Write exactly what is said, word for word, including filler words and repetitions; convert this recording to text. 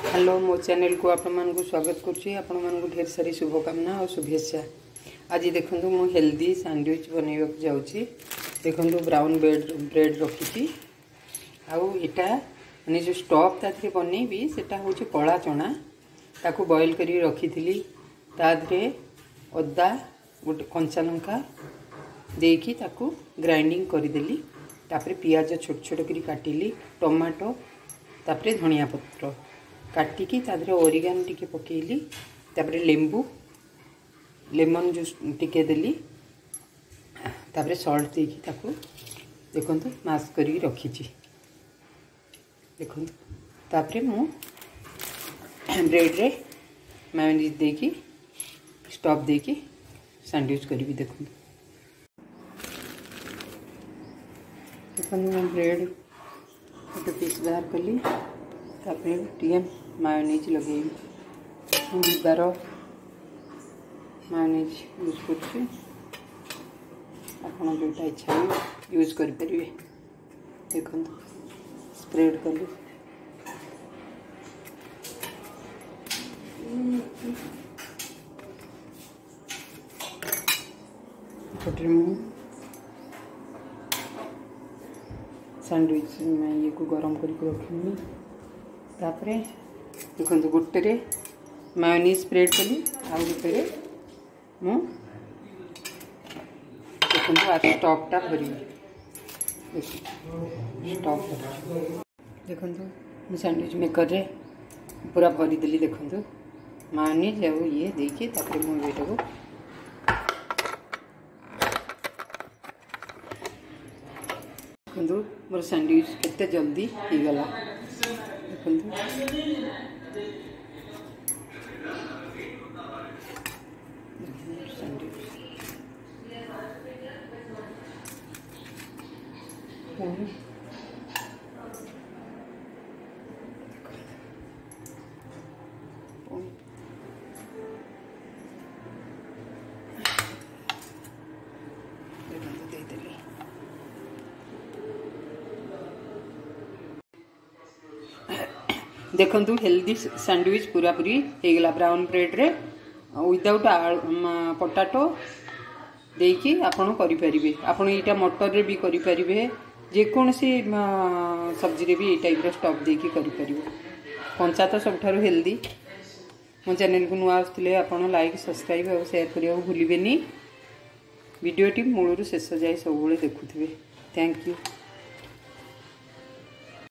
Hello मो channel को आपण मानक स्वागत करुच्ची आपण मानक ढेर सारी शुभकामना और शुभेच्छा। आज देखंतु मु हेल्दी सैंडविच बनैबा जाउची। देखंतु ब्राउन ब्रेड ब्रेड रखी आउ एटा माने जो स्टफ ताथरे बनैबी सेटा होची कला चना ताकू बॉईल करी रखी थिली। तादरे अदा गोटे कंचा लंका देकी ताकू ग्राइंडिंग करी देली। तापरे पियाज छोट छोट करी काटिली। टमाटो तापरे धनिया पत्र काटिकी तादरे ओरिगानो टिके पकेइली। तापरे लेंबू लेमन जूस टिके देली। तापरे सॉल्ट देकी ताकू देखंतु मास करी रखीची। देखंतु तापरे मु ब्रेड रे मेयोनीज देकी स्टफ देकी सैंडविच करी। देखंतु देखंतु मैं ब्रेड गोटे पीस बाहर कली। तापरे टीएम मायोनीज लगे बार मायोनीज यूज कर आपन जोटा इच्छा यूज कर परिवे। देखो स्प्रेड कली पटे मु सैंडविच में ये को गरम करके रखी। तापरे देखो गोटे रे मायोनीज स्प्रेड कली आ गोटे रे मु देखो आ स्टफटा भरी स्टफ देखो मु सैंडविच मेकर रे पूरा भरी देली। देखो मायोनीज आ ये देखिए तापरे मु एटा को देखो मोर सैंडविच केते जल्दी हो गला। देखंतु हेल्दी सैंडविच पूरा पूरी हो गला। ब्राउन ब्रेड रे विदाउट पोटाटो देकी आपण करि परिबे। आपण एटा मटर रे भी करि परिबे। जे कोनसी सब्जी रे भी ए टाइप रो स्टफ देकी करि परिबे। कंचा तो सबठारु हेल्दी। मो चैनल को नुआ आसले आपण लाइक सब्सक्राइब और शेयर करियो भूलिबेनी। वीडियो टी मूलरू शेष जाय सब बेले देखुथिबे। Thank you.